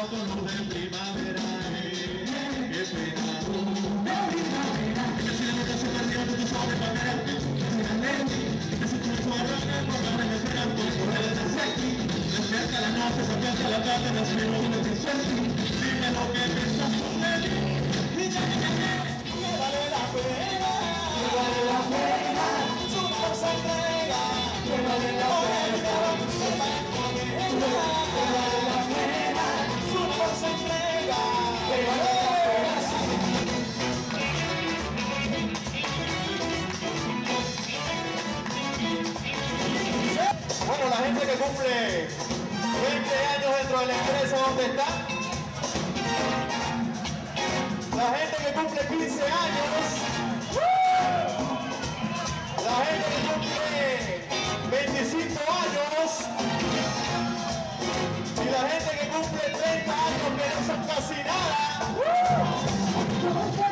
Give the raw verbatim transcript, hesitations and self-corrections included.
con luz de primavera. Qué pena. Que si la nota se perdió, tú sabes para ver. Que si tú no sabes para ver, no me esperan por correr desde aquí. Despierta la noche, se acerca la tarde, no espero un episodio. Dime lo que piensas tú de mí. Y ya que me vale la pena. Me vale la pena. Su amor se entrega. Me vale la pena. Me vale la pena. Su amor se entrega. Me vale la pena. Bueno, la gente que cumple veinte años dentro de la empresa, ¿dónde está? La gente que cumple quince años. La gente que cumple veinticinco años. Y la gente que cumple treinta años que no son casi nada.